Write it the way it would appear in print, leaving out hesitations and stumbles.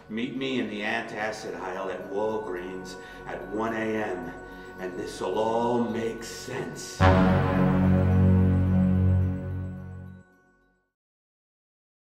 Meet me in the antacid aisle at WalGreens at 1 a.m. and this'll all make sense.